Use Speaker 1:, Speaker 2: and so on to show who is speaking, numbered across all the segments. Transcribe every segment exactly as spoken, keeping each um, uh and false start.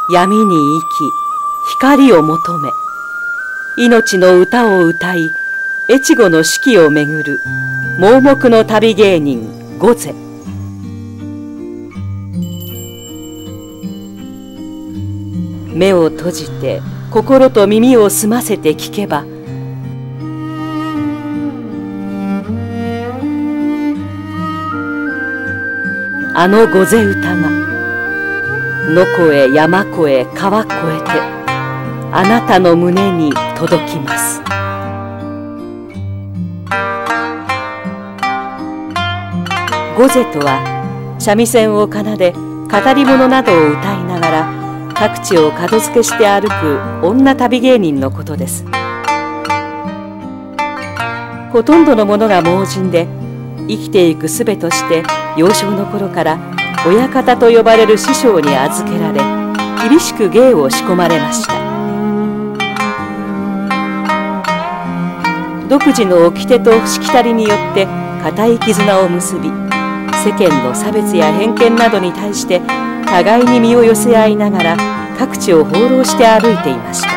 Speaker 1: 闇に生き光を求め、命の歌を歌い越後の四季をめぐる盲目の旅芸人御瀬。目を閉じて心と耳を澄ませて聞けば、あの御瀬歌が野越え山越え川越えてあなたの胸に届きます。御瀬とは三味線を奏で語り物などを歌いながら各地を門付けして歩く女旅芸人のことです。ほとんどの者が盲人で、生きていく術として幼少の頃から親方と呼ばれる師匠に預けられ、厳しく芸を仕込まれました。独自の掟としきたりによって固い絆を結び、世間の差別や偏見などに対して互いに身を寄せ合いながら各地を放浪して歩いていました。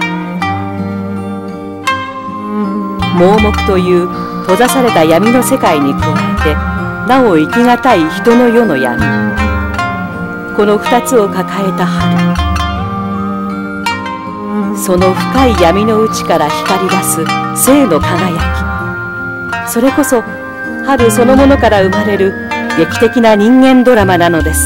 Speaker 1: 盲目という閉ざされた闇の世界に加えて、なお生きがたい人の世の闇、この二つを抱えた春、その深い闇の内から光り出す生の輝き、それこそ春そのものから生まれる劇的な人間ドラマなのです。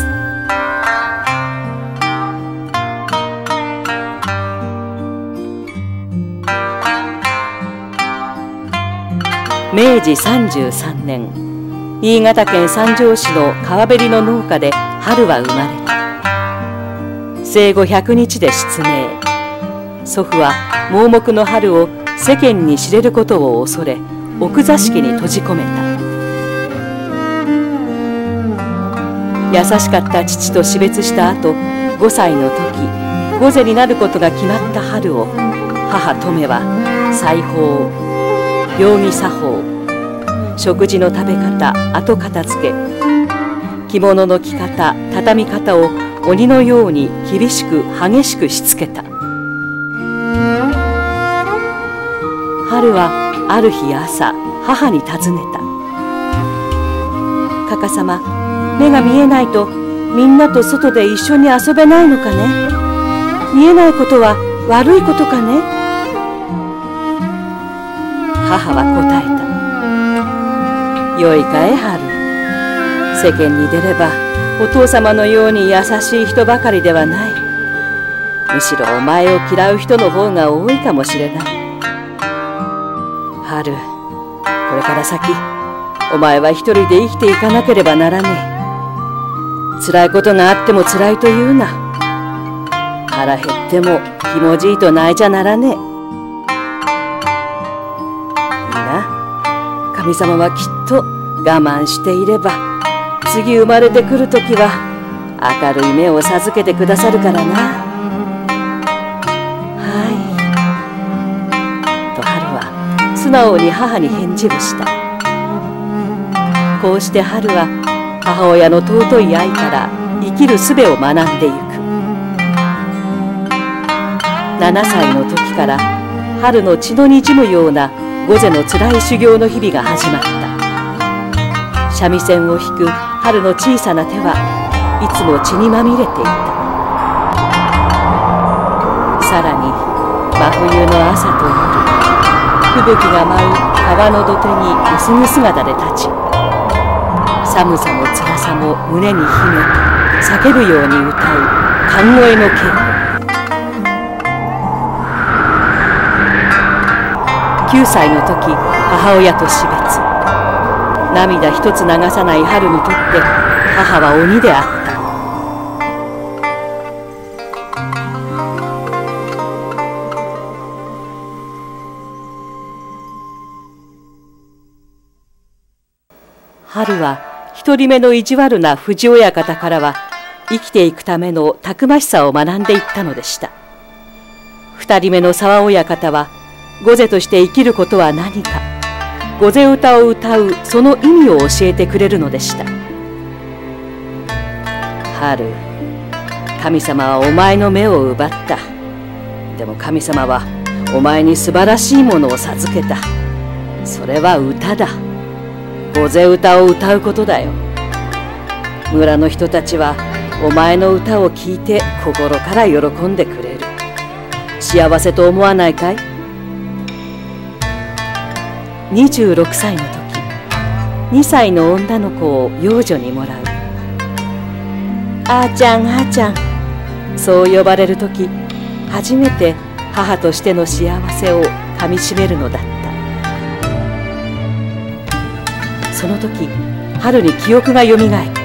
Speaker 1: めいじさんじゅうさんねん、新潟県三条市の川べりの農家で春は生まれた。生後ひゃくにちで失明。祖父は盲目の春を世間に知れることを恐れ、奥座敷に閉じ込めた。優しかった父と死別した後、ごさいの時御瀬になることが決まった春を、母とめは裁縫、病儀作法、食事の食べ方、後片付け、着物の着方、畳み方を鬼のように厳しく激しくしつけた。春はある日朝、母に尋ねた。かかさま、目が見えないとみんなと外で一緒に遊べないのかね。見えないことは悪いことかね。母は答えた。よいかい春、世間に出ればお父様のように優しい人ばかりではない。むしろお前を嫌う人の方が多いかもしれない。春、これから先お前は一人で生きていかなければならねえ。辛いことがあっても辛いと言うな。腹減ってもひもじいと泣いちゃならねえ。いいな、神様はきっと我慢していれば次生まれてくるときは明るい目を授けてくださるからな。はいと春は素直に母に返事をした。こうして春は母親の尊い愛から生きる術を学んでゆく。ななさいの時から春の血のにじむような御瀬のつらい修行の日々が始まった。三味線を弾く春の小さな手はいつも血にまみれていた。さらに真冬の朝と夜、吹雪が舞う川の土手に薄着姿で立ち、寒さも辛さも胸に秘め叫ぶように歌う寒声の稽古。きゅうさいの時、母親と死別。涙一つ流さない春にとって母は鬼であった。春は一人目の意地悪な藤親方からは生きていくためのたくましさを学んでいったのでした。二人目の沢親方は御瀬として生きることは何か、御瀬歌を歌うその意味を教えてくれるのでした。春、 神様はお前の目を奪った。でも神様はお前に素晴らしいものを授けた。それは歌だ。御前歌を歌うことだよ。村の人たちはお前の歌を聴いて心から喜んでくれる。幸せと思わないかい？にじゅうろくさいの時、にさいの女の子を養女にもらう。あーちゃん、あーちゃん、そう呼ばれる時、初めて母としての幸せをかみしめるのだった。その時、春に記憶がよみがえった。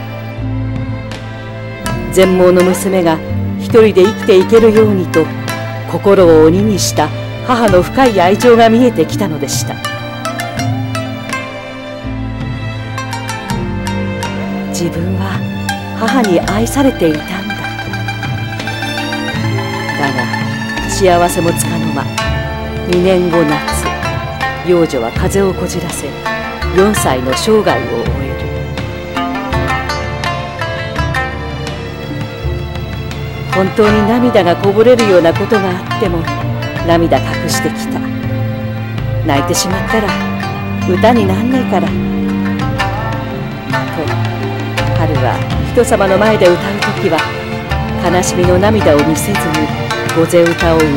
Speaker 1: 全盲の娘が一人で生きていけるようにと心を鬼にした母の深い愛情が見えてきたのでした。自分は母に愛されていたんだと。だが幸せもつかの間、にねんご夏、養女は風邪をこじらせよんさいの生涯を終える。本当に涙がこぼれるようなことがあっても涙隠してきた。泣いてしまったら歌になんねえからと、春は人様の前で歌う時は悲しみの涙を見せずに御前歌を歌った。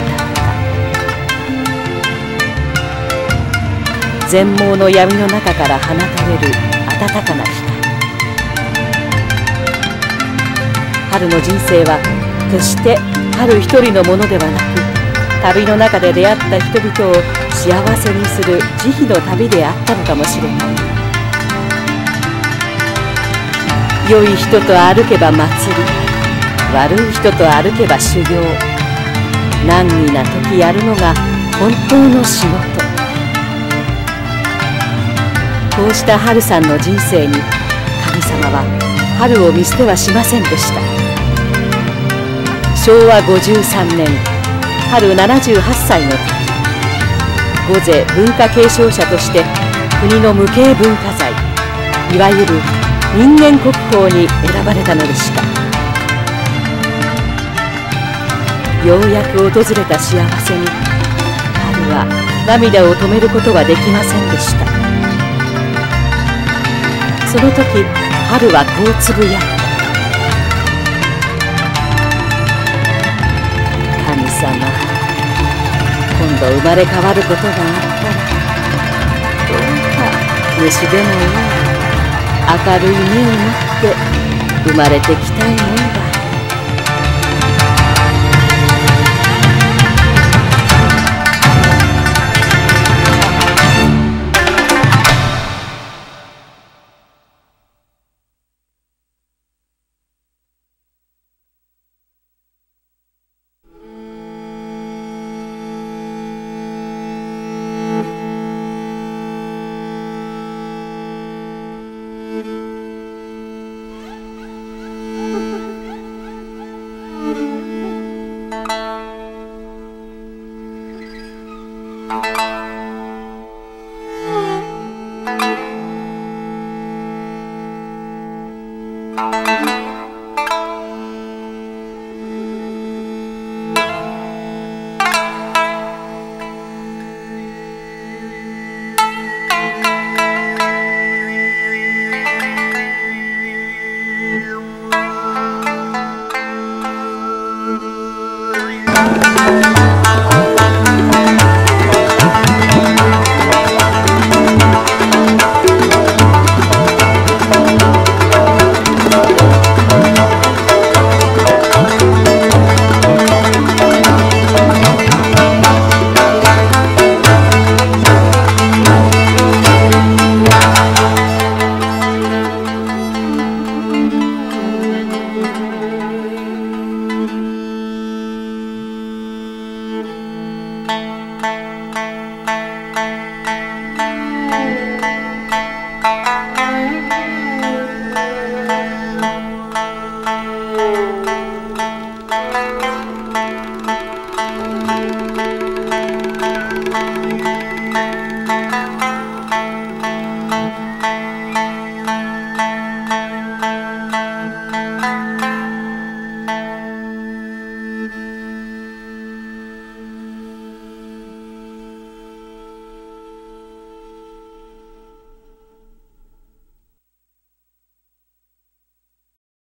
Speaker 1: 全盲の闇の中から放たれる温かな光。春の人生は決して春一人のものではなく、旅の中で出会った人々を幸せにする慈悲の旅であったのかもしれない。良い人と歩けば祭り、悪い人と歩けば修行。難儀な時やるのが本当の仕事。こうした春さんの人生に神様は春を見捨てはしませんでした。しょうわごじゅうさんねん、春ななじゅうはっさいの時、御前文化継承者として国の無形文化財、いわゆる人間国宝に選ばれたのでした。ようやく訪れた幸せに春は涙を止めることはできませんでした。その時春はこうつぶやいた。神様、今度生まれ変わることがあったらどうか虫でもいい明るい目を持って生まれてきたいもんだ。